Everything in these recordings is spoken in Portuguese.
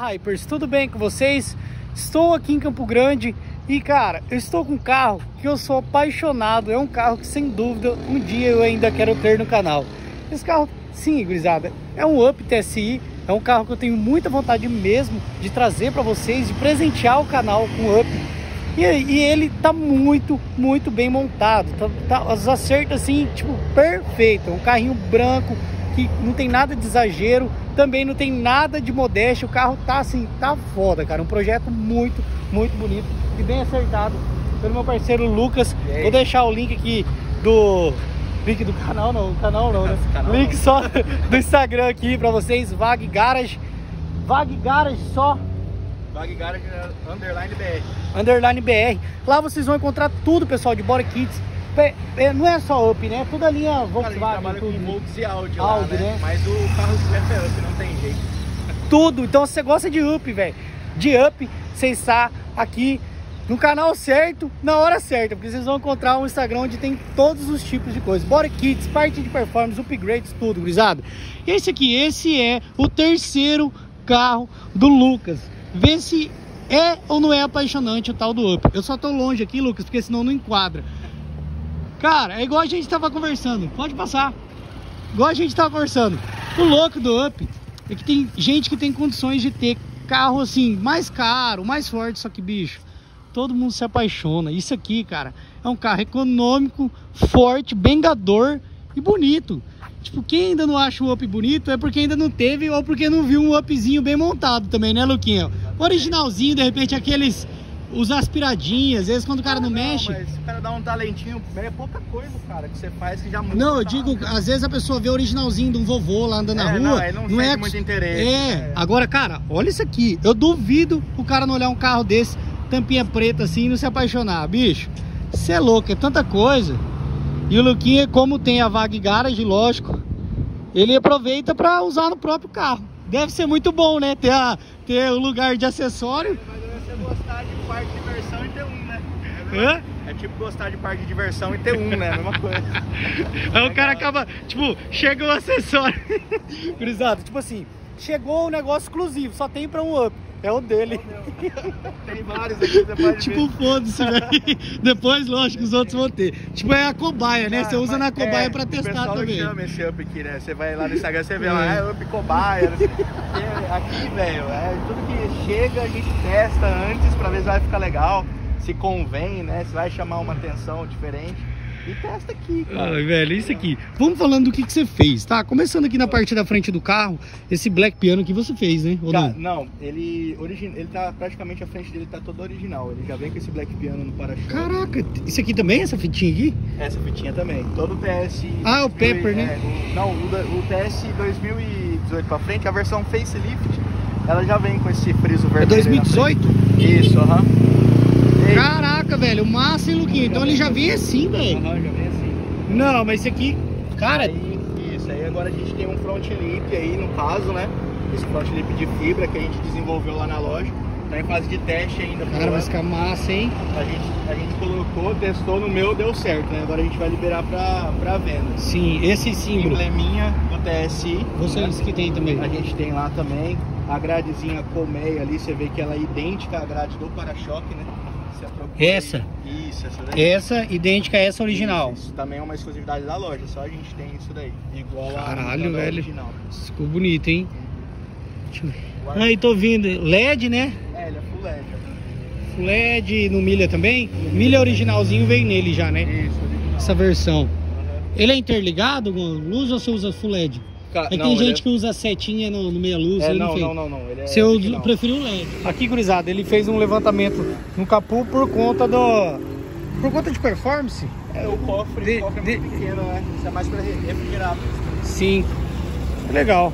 Hypers, tudo bem com vocês? Estou aqui em Campo Grande e, cara, eu estou com um carro que eu sou apaixonado. É um carro que, sem dúvida, um dia eu ainda quero ter no canal. Esse carro, sim, gurizada, é um Up TSI. É um carro que eu tenho muita vontade mesmo de trazer para vocês, de presentear o canal com o Up. E ele tá muito bem montado. Os acertos assim, tipo, perfeito. É um carrinho branco que não tem nada de exagero, também não tem nada de modéstia. O carro tá assim, tá foda, cara. Um projeto muito bonito e bem acertado pelo meu parceiro Lucas. Vou deixar o link aqui do canal, não, né? Link só do Instagram aqui pra vocês, Vag Garage só. Vag Garage _BR. Lá vocês vão encontrar tudo, pessoal, de body kits. Não é só Up, né? Toda a linha Volkswagen. A gente trabalha com Volks e Audi lá, né? Mas o carro é Up, não tem jeito. Tudo. Então, se você gosta de Up, velho, você está aqui no canal certo, na hora certa, porque vocês vão encontrar um Instagram onde tem todos os tipos de coisas, body kits, parte de performance, upgrades, tudo, gurizada. Esse é o terceiro carro do Lucas. Vê se é ou não é apaixonante o tal do Up. Eu só tô longe aqui, Lucas, porque senão não enquadra. Cara, é igual a gente tava conversando, pode passar. Igual a gente tava conversando. O louco do Up é que tem gente que tem condições de ter carro assim, mais caro, mais forte, só que, bicho, todo mundo se apaixona. Isso aqui, cara, é um carro econômico, forte, bengador e bonito. Tipo, quem ainda não acha o Up bonito é porque ainda não teve ou porque não viu um Upzinho bem montado também, né, Luquinha? Originalzinho, de repente, aqueles, os aspiradinhas, às vezes quando o cara não mexe... Mas o cara dá um talentinho, é pouca coisa, cara, que você faz que já muda. Não, eu digo, às vezes a pessoa vê o originalzinho de um vovô lá andando na rua... Não é muito interesse. Agora, cara, olha isso aqui. Eu duvido o cara não olhar um carro desse, tampinha preta assim, e não se apaixonar. Bicho, você é louco, é tanta coisa. E o Luquinha, como tem a Vag Garage, lógico, ele aproveita para usar no próprio carro. Deve ser muito bom, né? Ter o lugar de acessório. Mas deve ser gostar de parque de diversão e ter um, né? É tipo gostar de parque de diversão e ter um, né? Mesma coisa. Aí o cara acaba, tipo, chega o acessório. Gurizada, tipo assim, chegou um negócio exclusivo, só tem para um Up. É o dele. Tem vários aqui, você pode tipo, foda-se, velho. Depois, lógico, os outros vão ter. Tipo, é a cobaia, né? Você usa na cobaia pra testar também. O pessoal chama esse Up aqui, né? Você vai lá no Instagram, você vê lá, é Up cobaia. Aqui, velho, tudo que chega a gente testa antes pra ver se vai ficar legal, se convém, né? Se vai chamar uma atenção diferente. E testa aqui, cara. Ai, velho, isso aqui. Vamos falando do que você fez, tá? Começando aqui na parte da frente do carro, esse Black Piano que você fez, né? Ou não? Não, ele tá praticamente, a frente dele tá toda original. Ele já vem com esse Black Piano no para-choque. Caraca, isso aqui também, essa fitinha aqui? Essa fitinha também. Todo o TS... Ah, o Pepper, né? O TS 2018 pra frente, a versão facelift, ela já vem com esse friso vermelho. É 2018? Isso, aham. Caraca, velho, massa, hein, Luquinha? Então ele já vem assim, velho. Já vem assim. Não, mas esse aqui, cara... Isso aí, agora a gente tem um front lip aí, no caso, né? Esse front lip de fibra que a gente desenvolveu lá na loja. Tá em fase de teste ainda. Cara, vai ficar massa, hein? A gente colocou, testou no meu, deu certo, né? Agora a gente vai liberar pra venda. Sim, esse símbolo. Embleminha do TSI. Vocês, né? Que tem também. A gente tem lá também. A gradezinha colmeia ali, você vê que ela é idêntica à grade do para-choque, né? Essa? Isso, essa daí. Essa, idêntica a essa original. Isso também é uma exclusividade da loja, só a gente tem isso daí. Igual Caralho, velho. Original. Ficou bonito, hein? Aí, tô vindo. LED, né? Ele é full LED. Full LED no milha também? Milha originalzinho veio nele já, né? Isso, original. Essa versão. Ele é interligado com luz ou você usa full LED? Tem gente que usa setinha no meia luz. Não. Ele é eu preferi o LED. Aqui, gurizada, ele fez um levantamento no capô por conta de performance. O cofre é muito pequeno, né? Isso é mais para refrigerar. Sim. Legal.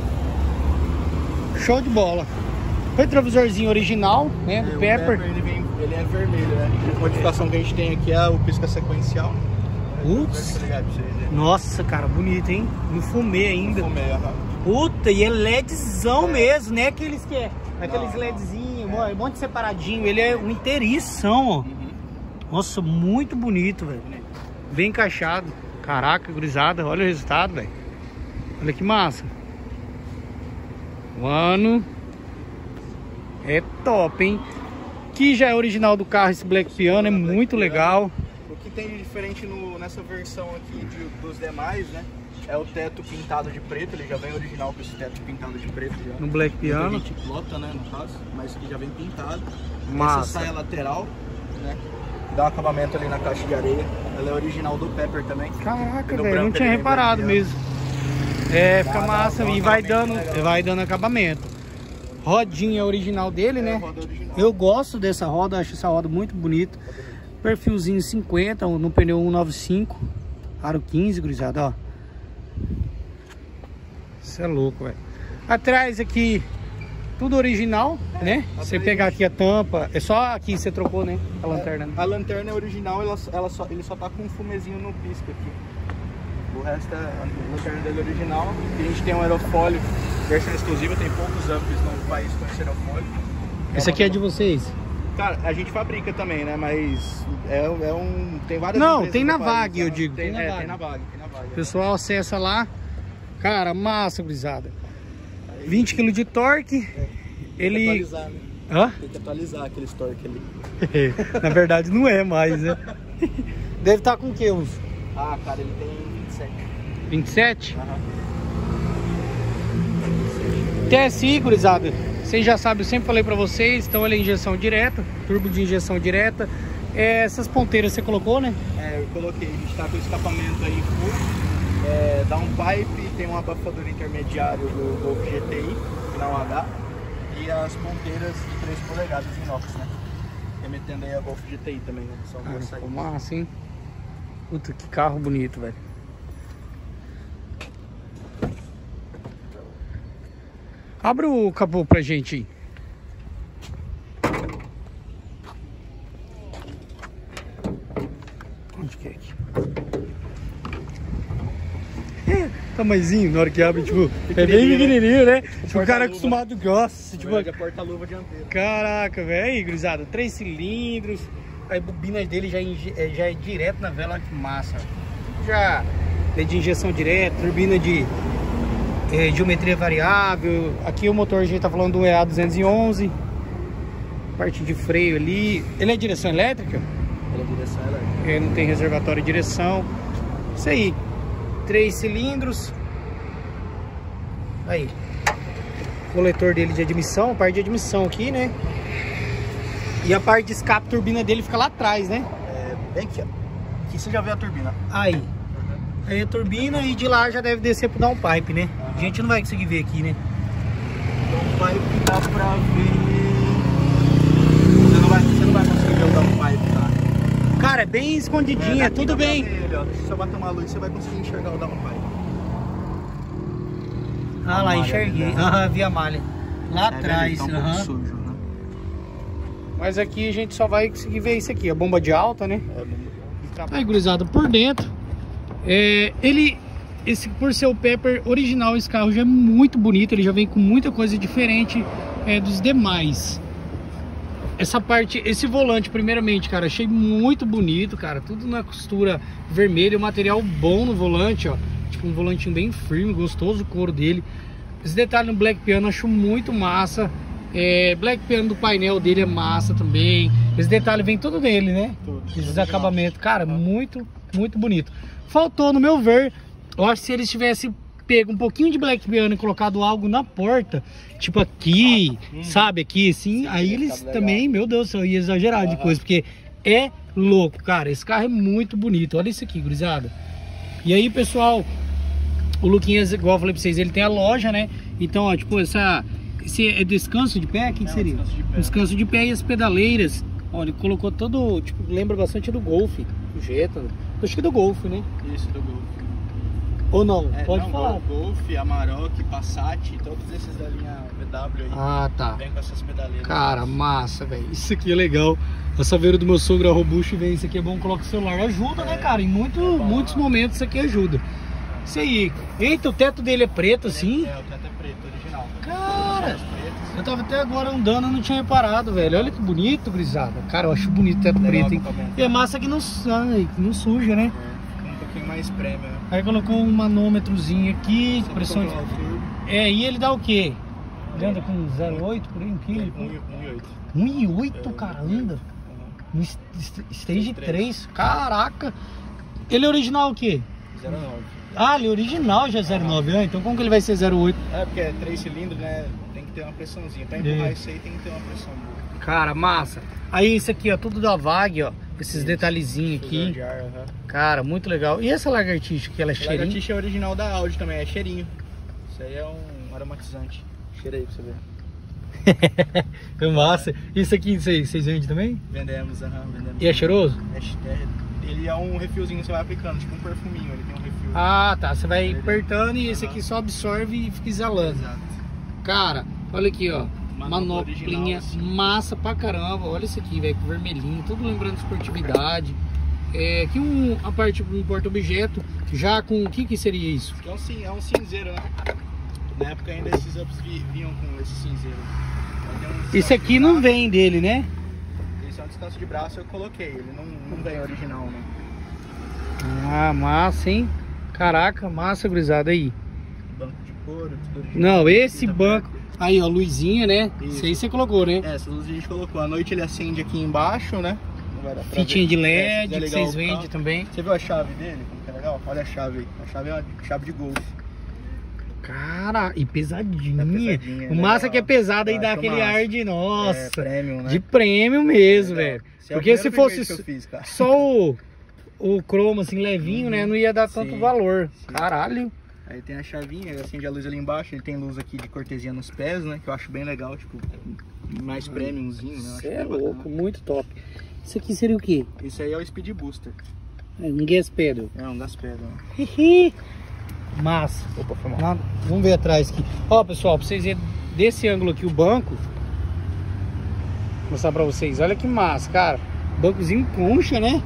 Show de bola. Retrovisorzinho original, né? Do Pepper. Ele é vermelho, né? A modificação que a gente tem aqui é o pisca sequencial. Putz. Nossa, cara, bonito, hein? No fumê ainda. No fumê, Puta, e é LEDzão mesmo, né? Aqueles LEDzinhos, um monte de separadinho. Ele é um inteirição, ó. Nossa, muito bonito, velho. Bem encaixado. Caraca, gurizada, olha o resultado, velho. Olha que massa. O ano É top, hein? Que já é original do carro, esse Black Piano, é muito legal. O que tem de diferente nessa versão aqui dos demais, né? É o teto pintado de preto, ele já vem original com esse teto pintado de preto já. No Black Piano. A gente plota, né, no caso, mas que já vem pintado. Massa. Essa saia lateral, né? Dá um acabamento ali na caixa de areia. Ela é original do Pepper também. Caraca, velho, não tinha reparado mesmo. É, fica massa e vai dando acabamento. Rodinha original dele, né? Original. Eu gosto dessa roda, acho essa roda muito bonita. Perfilzinho 50 no pneu 195. Aro 15, gurizada, ó. Isso é louco, velho. Atrás aqui, tudo original, né? Você pegar aqui a tampa, é só aqui você trocou, né? A lanterna. A lanterna é original, ele só tá com um fumezinho no pisca aqui. O resto é a lanterna dele original. E a gente tem um aerofólio, versão exclusiva, tem poucos ups no país com esse aerofólio. Esse aqui é de vocês? Cara, a gente fabrica também, né? Mas tem várias. Não, tem na VAG, eu digo. Tem na VAG. O pessoal acessa lá. Cara, massa, gurizada. 20 kg de torque. Ele. Tem que atualizar, né? Hã? Tem que atualizar aquele torque ali. Na verdade não é mais, né? Deve estar com o que? Uns? Ah, cara, ele tem 27. 27? Aham. TSI, gurizada. Vocês já sabem, eu sempre falei pra vocês. Então ele é injeção direta, turbo de injeção direta. Essas ponteiras você colocou, né? É, eu coloquei. A gente tá com o escapamento aí full. Downpipe, tem um abafador intermediário do Golf GTI, final H. E as ponteiras de 3 polegadas inox, né? Remetendo aí a Golf GTI também, né? São duas saídas. Massa, hein? Puta, que carro bonito, velho. Abre o capô pra gente aí. Onde que é aqui? Tamanhozinho, na hora que abre, tipo, é bem pequenininho, né? Tipo, o cara acostumado gosta. Tipo, é porta-luva dianteiro. Caraca, velho. Aí, gurizada, 3 cilindros. A bobina dele já é direto na vela, que massa. Já é de injeção direta, turbina de geometria variável. Aqui o motor a gente tá falando do EA211. Parte de freio ali. Ele é direção elétrica? Ele é direção elétrica. Ele não tem reservatório de direção. Isso aí. 3 cilindros. Aí. Coletor dele de admissão. A parte de admissão aqui, né? E a parte de escape, turbina dele fica lá atrás, né? É, bem aqui, ó. Aqui você já vê a turbina. Aí. Aí a turbina e de lá já deve descer pro downpipe, né? A gente não vai conseguir ver aqui, né? Downpipe dá pra ver... Você não vai conseguir ver o downpipe, tá? Cara, é bem escondidinha, tudo bem. Ele, ó. Se eu bater uma luz, você vai conseguir enxergar o downpipe. Ah, lá, enxerguei. Aham, vi a malha. Lá atrás, tá um pouco sujo, né? Mas aqui a gente só vai conseguir ver isso aqui, a bomba de alta, né? É, bomba de alta. Aí, gurizada, por dentro, por ser o Pepper original, esse carro já é muito bonito, ele já vem com muita coisa diferente dos demais. Essa parte, esse volante, primeiramente, cara, achei muito bonito, cara, tudo na costura vermelha, o material bom no volante, ó, tipo um volantinho bem firme, gostoso o couro dele. Esse detalhe no Black Piano eu acho muito massa. Black Piano do painel dele é massa também. Esse detalhe vem todo dele, né? Tudo. Esses acabamentos, cara, muito, muito bonito. Faltou, no meu ver, eu acho que se eles tivessem pego um pouquinho de Black Piano e colocado algo na porta, tipo aqui, sabe, aqui assim, sim, aí eles também, meu Deus do céu, ia exagerar de coisa, porque é louco, cara, esse carro é muito bonito. Olha isso aqui, gurizada. E aí, pessoal, o Luquinhas, igual eu falei pra vocês, ele tem a loja, né? Então, ó, tipo, esse é descanso de pé? O que seria? Descanso de pé e as pedaleiras. Ó, ele colocou todo, tipo, lembra bastante do Golf, o Jetta. Acho que do Golf, né? Isso, do Golf. Ou não? Pode falar. Golf, Amarok, Passat, todos esses da linha VW aí. Ah, tá. Vem com essas pedaleiras. Cara, massa, velho. Isso aqui é legal. A saveira do meu sogro, a robusto, vem. Isso aqui é bom, coloca o celular. Ajuda, né, cara? Em muitos momentos isso aqui ajuda. Isso aí. Eita, o teto dele é preto, assim? O teto é preto, original. Cara, eu tava até agora andando, eu não tinha reparado, velho. Olha que bonito, gurizada. Cara, eu acho bonito o teto preto, hein? E é massa que não suja, né? Fica um pouquinho mais prêmio. Aí colocou um manômetrozinho aqui, pressão de... E ele dá o quê? Ele anda com 0,8 por aí, 1 kg? 1,8, cara, anda. No Stage 3, caraca. Ele é original o quê? 0,9. Ah, ele é original já é 0,9, então como que ele vai ser 0,8? É, porque é 3 cilindros, né? Tem que ter uma pressãozinha. Pra empurrar isso aí tem que ter uma pressão boa. Cara, massa. Aí isso aqui, ó, tudo da VAG, ó. Esses detalhezinhos aqui. De ar, Cara, muito legal. E essa lagartixa que ela é cheirinho? A lagartixa é original da Audi também, é cheirinho. Isso aí é um aromatizante. Cheira aí pra você ver. É massa. Isso aqui vocês vendem também? Vendemos, vendemos. E é cheiroso? Ele é um refilzinho que você vai aplicando, tipo um perfuminho, ele tem um refil. Ah, tá. Você vai apertando e esse aqui só absorve e fica exalando. Exato. Cara, olha aqui, ó. original, Manoplinha, assim. Massa pra caramba. Olha isso aqui, velho, com vermelhinho, tudo lembrando de esportividade. Aqui a parte do porta-objeto, já com o que seria isso? É um cinzeiro, né? Na época ainda esses ups vinham com esse cinzeiro. Esse aqui não vem dele, né? Esse é um descanso de braço, eu coloquei. Ele não vem original, né? Ah, massa, hein? Caraca, massa, gurizada aí. Banco de couro, tudo original. Não, esse banco... Aí, ó, luzinha, né? Isso aí você colocou, né? Essa luz a gente colocou. À noite ele acende aqui embaixo, né? Fitinha de LED que vocês vendem também. Você viu a chave dele? Como que é legal? Olha a chave aí. A chave é uma chave de golfe. Cara, e pesadinha. O massa que é pesada e dá aquele ar de, nossa, é, premium, né? De prêmio mesmo, velho. Porque se fosse só o cromo assim, levinho, né, não ia dar tanto valor. Caralho. Aí tem a chavinha, ele acende a luz ali embaixo, ele tem luz aqui de cortesia nos pés, né, que eu acho bem legal, tipo, mais premiumzinho, né? Você é louco, muito top. Isso aqui seria o quê? Isso aí é o Speed Booster. É um gas pedal. É um gas pedal. Massa. Opa, foi mal. Vamos ver atrás aqui. Ó, pessoal, pra vocês verem desse ângulo aqui o banco. Vou mostrar pra vocês. Olha que massa, cara. Bancozinho concha, né?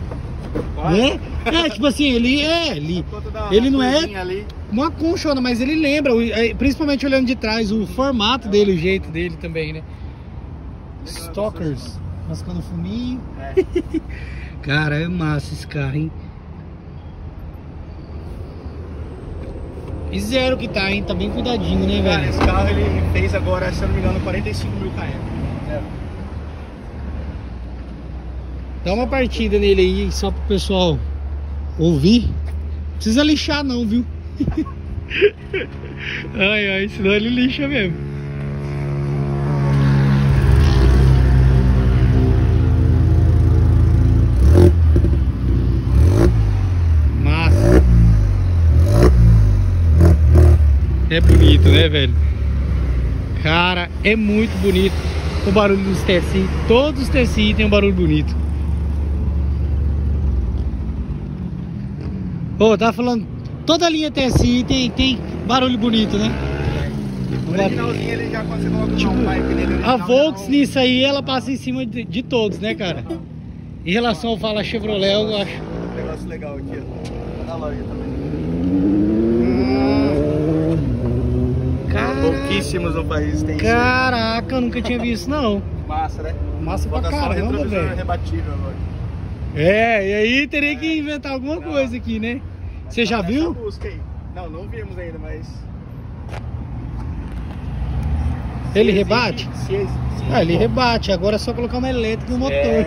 Tipo assim, ele não é ali. uma conchona, mas ele lembra, principalmente olhando de trás, o formato dele, o jeito dele também, né? Stalkers, mascando fuminho. Cara, é massa esse carro, hein? E zero que tá, hein? Tá bem cuidadinho, né, velho? Cara, esse carro ele fez agora, se eu não me engano, 45 mil km. Dá uma partida nele aí, só pro pessoal ouvir. Não precisa lixar não, viu? Ai, senão ele lixa mesmo. Massa. É bonito, né, velho? Cara, é muito bonito o barulho dos TSI. Todos os TSI tem um barulho bonito. Ô, tava falando, toda a linha TSI tem barulho bonito, né? O originalzinho ele já quando você coloca tipo, um pipe nele, a Volks nisso aí, ela passa em cima de todos, né, cara? Em relação ao Fala Chevrolet, eu acho. Um negócio legal aqui, ó. Na loja também. Pouquíssimos no país tem isso. Caraca, eu nunca tinha visto, não. Massa, né? Massa pra caramba, velho. Rebatível agora. E aí teria que inventar alguma coisa aqui, né? Você já viu? Busca aí. Não vimos ainda, mas... Ele rebate? Sim, ele rebate, agora é só colocar uma elétrica no motor.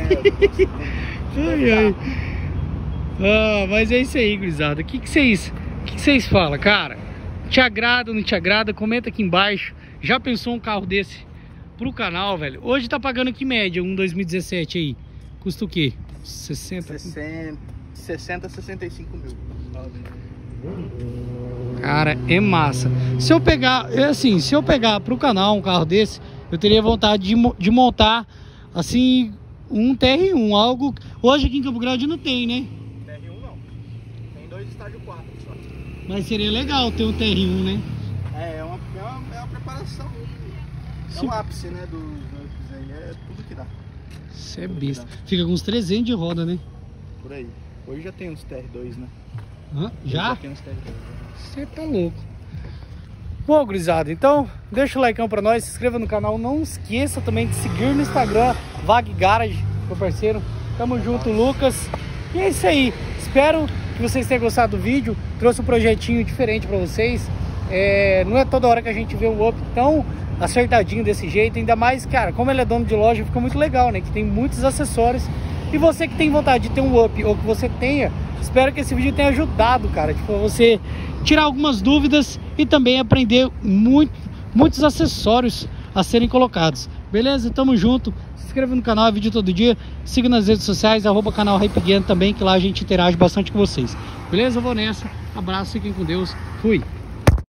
Mas é isso aí, gurizada. O que vocês falam, cara? Te agrada ou não te agrada? Comenta aqui embaixo. Já pensou um carro desse pro canal, velho? Hoje tá pagando que média um 2017 aí? Custa o quê? 60, 65 mil. Cara, é massa. Se eu pegar pro canal um carro desse, eu teria vontade de montar assim um TR1, algo hoje aqui em Campo Grande não tem, né? TR1 não. Tem 2 estágio 4 só. Mas seria legal ter um TR1, né? É uma preparação. É o ápice, né, dos aí, é tudo que dá. Isso é besta. Fica com uns 300 de roda, né? Por aí. Hoje já tem uns TR2, né? Já? Já tem uns TR2. Você tá louco. Bom, gurizada, então deixa o like pra nós, se inscreva no canal. Não esqueça também de seguir no Instagram, VAG Garage, meu parceiro. Tamo junto, Lucas. E é isso aí. Espero que vocês tenham gostado do vídeo. Trouxe um projetinho diferente pra vocês. Não é toda hora que a gente vê um Up tão acertadinho desse jeito, ainda mais, cara, como ele é dono de loja, fica muito legal, né? Que tem muitos acessórios. E você que tem vontade de ter um Up, ou que você tenha, espero que esse vídeo tenha ajudado, cara, tipo, você tirar algumas dúvidas e também aprender muitos acessórios a serem colocados. Beleza? Tamo junto. Se inscreva no canal, é vídeo todo dia. Siga nas redes sociais, @canal Hype Game também, que lá a gente interage bastante com vocês. Beleza? Eu vou nessa. Abraço, fiquem com Deus. Fui!